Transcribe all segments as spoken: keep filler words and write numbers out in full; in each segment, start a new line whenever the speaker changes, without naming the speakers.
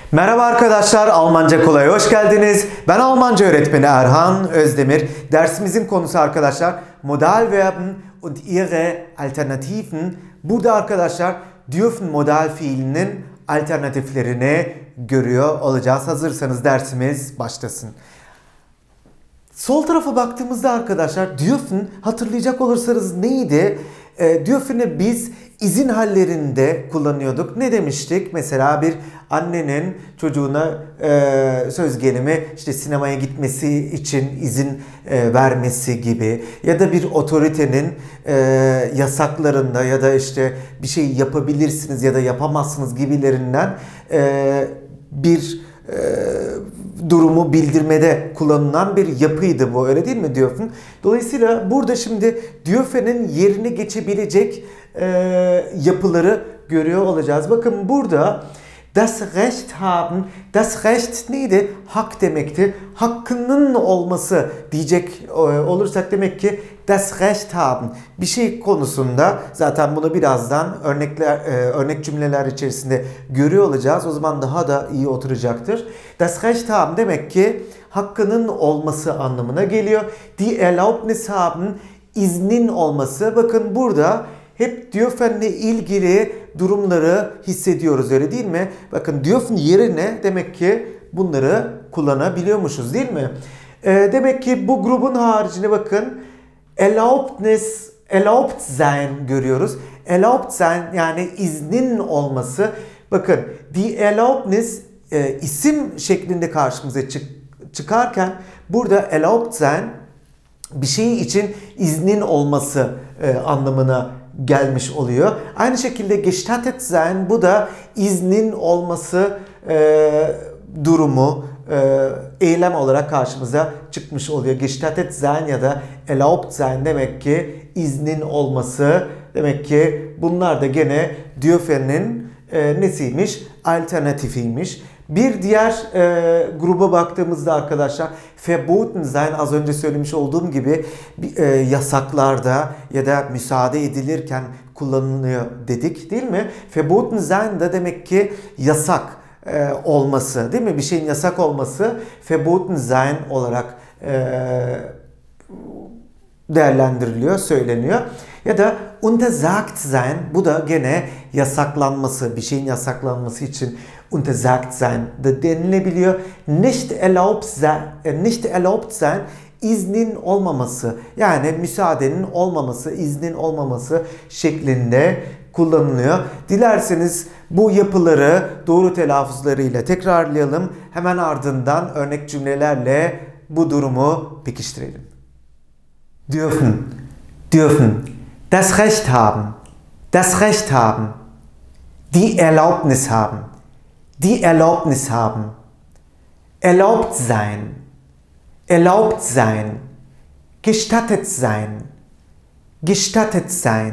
Merhaba arkadaşlar, Almanca Kolay'a hoş geldiniz. Ben Almanca öğretmeni Erhan Özdemir. Dersimizin konusu arkadaşlar Modalverben und ihre Alternativen. Burada arkadaşlar dürfen modal fiilinin alternatiflerini görüyor olacağız. Hazırsanız dersimiz başlasın. Sol tarafa baktığımızda arkadaşlar dürfen hatırlayacak olursanız neydi? E, dürfen'i biz izin hallerinde kullanıyorduk. Ne demiştik? Mesela bir annenin çocuğuna e, söz gelimi işte sinemaya gitmesi için izin e, vermesi gibi ya da bir otoritenin e, yasaklarında ya da işte bir şey yapabilirsiniz ya da yapamazsınız gibilerinden e, bir e, durumu bildirmede kullanılan bir yapıydı bu, öyle değil mi dürfen? Dolayısıyla burada şimdi dürfen'in yerine geçebilecek e, yapıları görüyor olacağız. Bakın burada das Recht haben, das Recht neydi? Hak demekti. Hakkının olması diyecek olursak demek ki das Recht haben. Bir şey konusunda zaten bunu birazdan örnekler, örnek cümleler içerisinde görüyor olacağız. O zaman daha da iyi oturacaktır. Das Recht haben demek ki hakkının olması anlamına geliyor. Die Erlaubnis haben, iznin olması. Bakın burada hep dürfen'le ilgili durumları hissediyoruz, öyle değil mi? Bakın dürfen yerine demek ki bunları kullanabiliyormuşuz, değil mi? E, demek ki bu grubun haricinde bakın Erlaubnis, erlaubt sein görüyoruz. Erlaubt sein yani iznin olması. Bakın die Erlaubnis e, isim şeklinde karşımıza çık, çıkarken burada erlaubt sein bir şey için iznin olması e, anlamına gelmiş oluyor. Aynı şekilde gestattet sein, bu da iznin olması e, durumu e, eylem olarak karşımıza çıkmış oluyor. Gestattet sein ya da erlaubt sein demek ki iznin olması. Demek ki bunlar da gene dürfen'in e, nesiymiş? Alternatifiymiş. Bir diğer e, gruba baktığımızda arkadaşlar verboten sein, az önce söylemiş olduğum gibi e, yasaklarda ya da müsaade edilirken kullanılıyor dedik, değil mi? Verboten sein de demek ki yasak e, olması, değil mi? Bir şeyin yasak olması verboten sein olarak e, değerlendiriliyor, söyleniyor. Ya da untersagt sein, bu da gene yasaklanması, bir şeyin yasaklanması için untersagt sein de denilebiliyor. Nicht erlaubt sein, nicht erlaubt sein, iznin olmaması, yani müsaadenin olmaması, iznin olmaması şeklinde kullanılıyor. Dilerseniz bu yapıları doğru telaffuzlarıyla tekrarlayalım. Hemen ardından örnek cümlelerle bu durumu pekiştirelim. Dürfen, dürfen, das Recht haben, das Recht haben, die Erlaubnis haben, die Erlaubnis haben, erlaubt sein, erlaubt sein, gestattet sein, gestattet sein,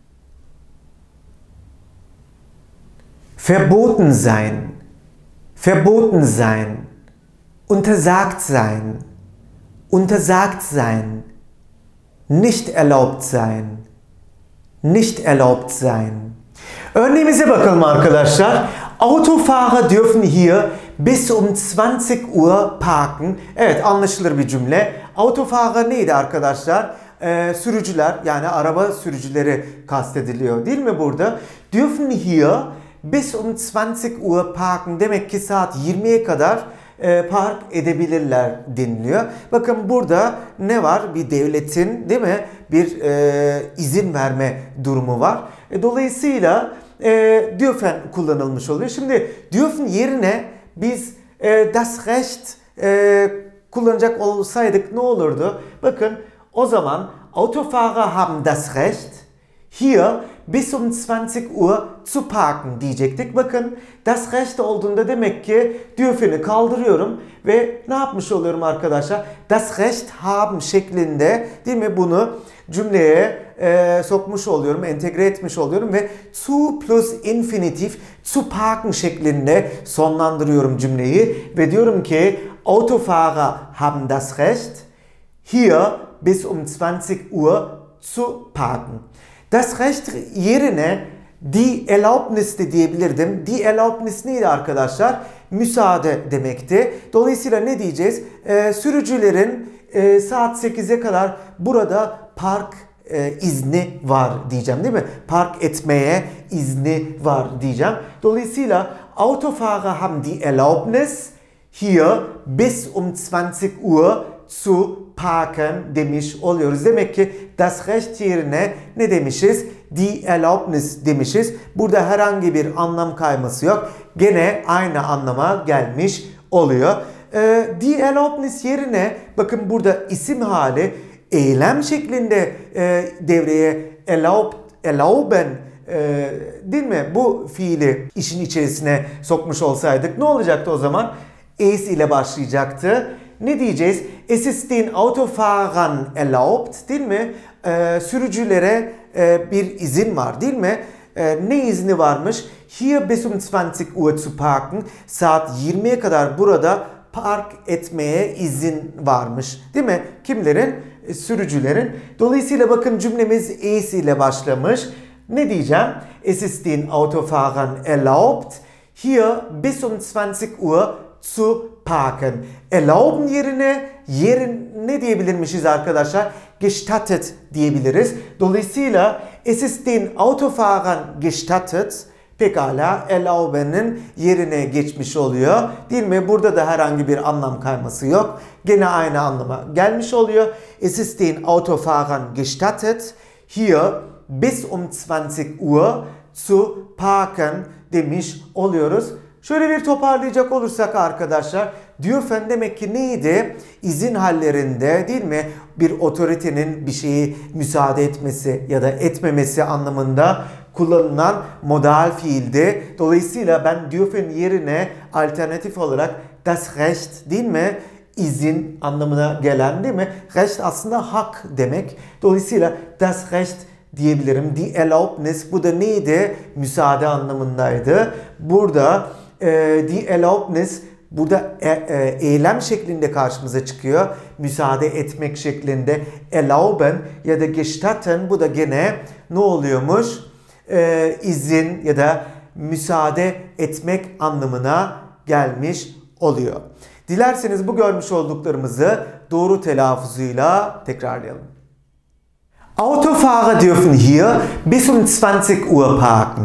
verboten sein, verboten sein, untersagt sein, untersagt sein, nicht erlaubt sein, nicht erlaubt sein. Örneğimize bakalım arkadaşlar. Autofahrer dürfen hier bis um zwanzig Uhr parken. Evet, anlaşılır bir cümle. Autofahrer neydi arkadaşlar? Ee, sürücüler, yani araba sürücüleri kastediliyor, değil mi burada? Dürfen hier bis um zwanzig Uhr parken. Demek ki saat yirmiye kadar e, park edebilirler deniliyor. Bakın burada ne var? Bir devletin, değil mi? Bir e, izin verme durumu var. E, dolayısıyla E, dürfen kullanılmış oluyor. Şimdi dürfen yerine biz e, das Recht e, kullanacak olsaydık ne olurdu? Bakın o zaman Autofahrer haben das Recht hier bis um zwanzig Uhr zu parken diyecektik. Bakın das Recht olduğunda demek ki dürfen'i kaldırıyorum ve ne yapmış oluyorum arkadaşlar? Das Recht haben şeklinde, değil mi, bunu cümleye e, sokmuş oluyorum, entegre etmiş oluyorum ve zu plus infinitif, zu parken şeklinde sonlandırıyorum cümleyi ve diyorum ki Autofahrer haben das Recht hier bis um zwanzig Uhr zu parken. Das Recht yerine die Erlaubnis de diyebilirdim. Die Erlaubnis neydi arkadaşlar? müsaade demekti. Dolayısıyla ne diyeceğiz? E, sürücülerin e, saat sekize kadar burada park e, izni var diyeceğim, değil mi? Park etmeye izni var diyeceğim. Dolayısıyla Autofahrer haben die Erlaubnis, hier bis um zwanzig Uhr zu parken demiş oluyoruz. Demek ki das Recht yerine ne demişiz? Die Erlaubnis demişiz. Burada herhangi bir anlam kayması yok. Gene aynı anlama gelmiş oluyor. Ee, die Erlaubnis yerine bakın burada isim hali eylem şeklinde e, devreye erlaubt, erlauben e, değil mi? Bu fiili işin içerisine sokmuş olsaydık ne olacaktı o zaman? Es ile başlayacaktı. Ne diyeceğiz? Es ist den Autofahrern erlaubt, değil mi? Ee, sürücülere e, bir izin var, değil mi? Ee, ne izni varmış? Hier bis um zwanzig Uhr zu parken. Saat yirmiye kadar burada park etmeye izin varmış. Değil mi? Kimlerin? E, sürücülerin. Dolayısıyla bakın cümlemiz es ile başlamış. Ne diyeceğim? Es ist den Autofahrern erlaubt, hier bis um zwanzig Uhr zu parken. Erlauben yerine yerin ne diyebilirmişiz arkadaşlar? Gestattet diyebiliriz. Dolayısıyla es ist den Autofahrern gestattet. Pekala erlauben'in yerine geçmiş oluyor. Değil mi? Burada da herhangi bir anlam kayması yok. Gene aynı anlama gelmiş oluyor. Es ist den Autofahrern gestattet, hier bis um zwanzig Uhr zu parken demiş oluyoruz. Şöyle bir toparlayacak olursak arkadaşlar, dürfen demek ki neydi? İzin hallerinde, değil mi? Bir otoritenin bir şeyi müsaade etmesi ya da etmemesi anlamında kullanılan modal fiildi. Dolayısıyla ben dürfen yerine alternatif olarak das Recht, değil mi? İzin anlamına gelen, değil mi? Recht aslında hak demek. Dolayısıyla das Recht diyebilirim. Die Erlaubnis, bu da neydi? Müsaade anlamındaydı. Burada e, die Erlaubnis burada e, e, eylem şeklinde karşımıza çıkıyor. Müsaade etmek şeklinde. Erlauben ya da gestatten, bu da gene ne oluyormuş? E, izin ya da müsaade etmek anlamına gelmiş oluyor. Dilerseniz bu görmüş olduklarımızı doğru telaffuzuyla tekrarlayalım. Autofahrer dürfen hier bis um zwanzig Uhr parken.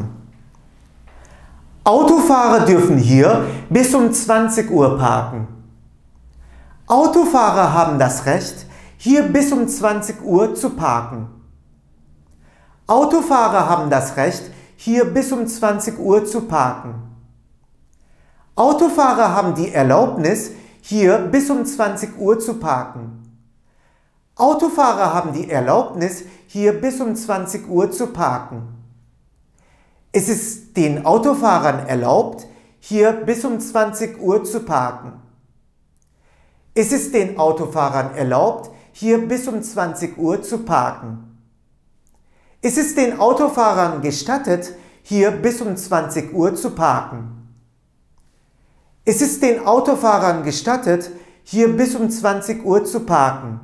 Autofahrer dürfen hier bis um zwanzig Uhr parken. Autofahrer haben das Recht, hier bis um zwanzig Uhr zu parken. Autofahrer haben das Recht, hier bis um zwanzig Uhr zu parken. Autofahrer haben die Erlaubnis, hier bis um zwanzig Uhr zu parken. Autofahrer haben die Erlaubnis, hier bis um zwanzig Uhr zu parken. Es ist den Autofahrern erlaubt, hier bis um zwanzig Uhr zu parken. Es ist den Autofahrern erlaubt, hier bis um zwanzig Uhr zu parken. Es ist den Autofahrern gestattet, hier bis um zwanzig Uhr zu parken. Es ist den Autofahrern gestattet, hier bis um zwanzig Uhr zu parken.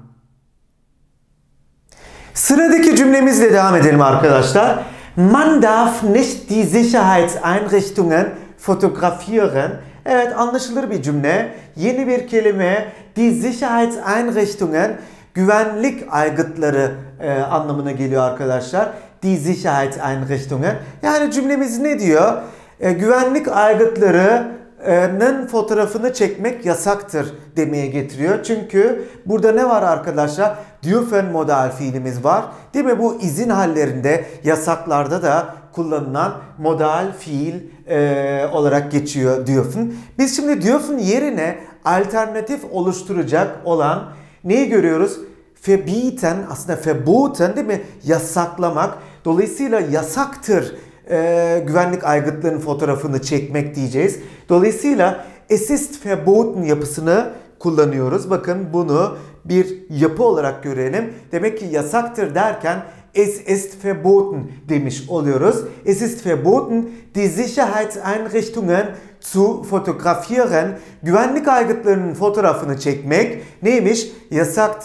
Sıradaki cümlemizle devam edelim arkadaşlar. Man darf nicht die Sicherheitseinrichtungen fotografieren. Evet, anlaşılır bir cümle. Yeni bir kelime. Die Sicherheitseinrichtungen, güvenlik aygıtları e, anlamına geliyor arkadaşlar. Die Sicherheitseinrichtungen. Yani cümlemiz ne diyor? E, güvenlik aygıtlarının fotoğrafını çekmek yasaktır demeye getiriyor. Çünkü burada ne var arkadaşlar? Dürfen modal fiilimiz var. Değil mi? Bu izin hallerinde, yasaklarda da kullanılan modal fiil e, olarak geçiyor dürfen. Biz şimdi dürfen yerine alternatif oluşturacak olan neyi görüyoruz? Verbieten, aslında verboten, değil mi? Yasaklamak. Dolayısıyla yasaktır e, güvenlik aygıtlarının fotoğrafını çekmek diyeceğiz. Dolayısıyla es ist verboten yapısını kullanıyoruz. Bakın bunu bir yapı olarak görelim. Demek ki yasaktır derken es ist verboten demiş oluyoruz. Es ist verboten, die Sicherheitseinrichtungen zu fotografieren. Güvenlik aygıtlarının fotoğrafını çekmek neymiş? Yasaktır.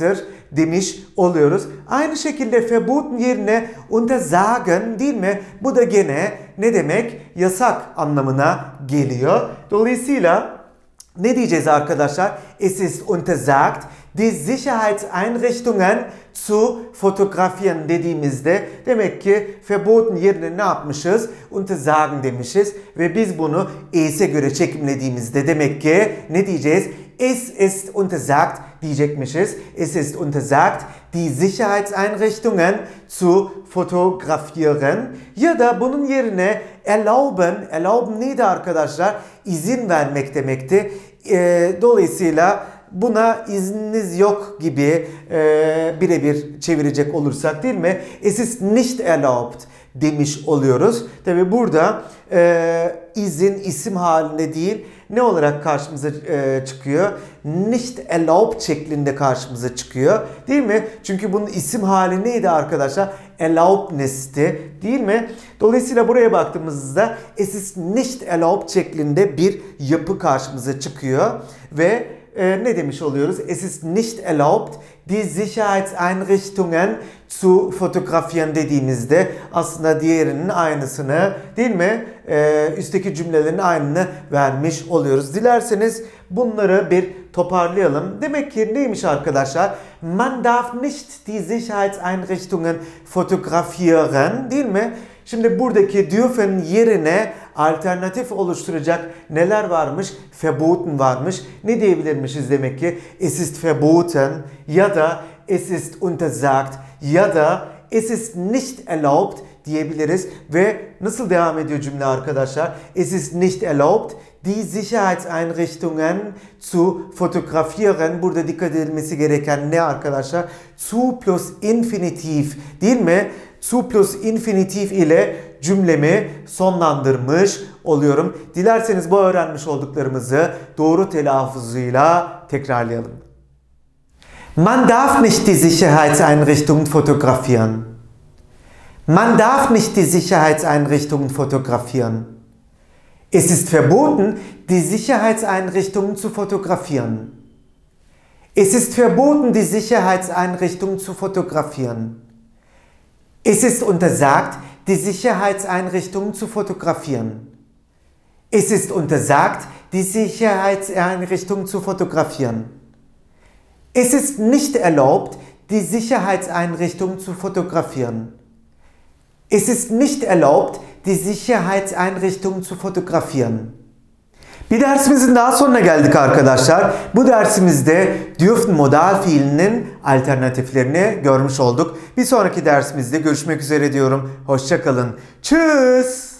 demiş oluyoruz. Aynı şekilde verboten yerine untersagen değil mi? Bu da gene ne demek? Yasak anlamına geliyor. Dolayısıyla ne diyeceğiz arkadaşlar? Es ist untersagt, die Sicherheitseinrichtungen zu fotografieren dediğimizde demek ki verboten yerine ne yapmışız? Untersagen demişiz ve biz bunu es'e göre çekimlediğimizde demek ki ne diyeceğiz? Es ist untersagt diyecekmişiz. Es ist untersagt, die Sicherheitseinrichtungen zu fotografieren. Ya da bunun yerine erlauben, erlauben neydi arkadaşlar? İzin vermek demekti. E, dolayısıyla buna izniniz yok gibi e, birebir çevirecek olursak değil mi? Es ist nicht erlaubt demiş oluyoruz. Tabi burada e, izin isim halinde değil ne olarak karşımıza e, çıkıyor? Nicht erlaubt şeklinde karşımıza çıkıyor. Değil mi? Çünkü bunun isim hali neydi arkadaşlar? Erlaubnis'ti. Değil mi? Dolayısıyla buraya baktığımızda es ist nicht erlaubt şeklinde bir yapı karşımıza çıkıyor. Ve e, ne demiş oluyoruz? Es ist nicht erlaubt, die Sicherheitseinrichtungen zu fotografieren dediğimizde aslında diğerinin aynısını değil mi? Ee, üstteki cümlelerin aynını vermiş oluyoruz. Dilerseniz bunları bir toparlayalım. Demek ki neymiş arkadaşlar? Man darf nicht die Sicherheitseinrichtungen fotografieren değil mi? Şimdi buradaki dürfen yerine alternatif oluşturacak neler varmış? Verboten varmış. Ne diyebilirmişiz demek ki? Es ist verboten ya da es ist untersagt ya da es ist nicht erlaubt diyebiliriz. Ve nasıl devam ediyor cümle arkadaşlar? Es ist nicht erlaubt, die Sicherheitseinrichtungen zu fotografieren. Burada dikkat edilmesi gereken ne arkadaşlar? Zu plus infinitif değil mi? Zu plus infinitif ile cümlemi sonlandırmış oluyorum. Dilerseniz bu öğrenmiş olduklarımızı doğru telaffuzuyla tekrarlayalım. Man darf nicht die Sicherheitseinrichtungen fotografieren. Man darf nicht die Sicherheitseinrichtungen fotografieren. Es ist verboten, die Sicherheitseinrichtungen zu fotografieren. Es ist verboten, die Sicherheitseinrichtungen zu fotografieren. Es ist untersagt, die Sicherheitseinrichtungen zu fotografieren. Es ist untersagt, die Sicherheitseinrichtungen zu fotografieren. Es ist nicht erlaubt, die Sicherheitseinrichtungen zu fotografieren. Es ist nicht erlaubt, die Sicherheitseinrichtungen zu fotografieren. Bir dersimizin daha sonuna geldik arkadaşlar. Bu dersimizde dürfen modal fiilinin alternatiflerini görmüş olduk. Bir sonraki dersimizde görüşmek üzere diyorum. Hoşça kalın. Tschüss.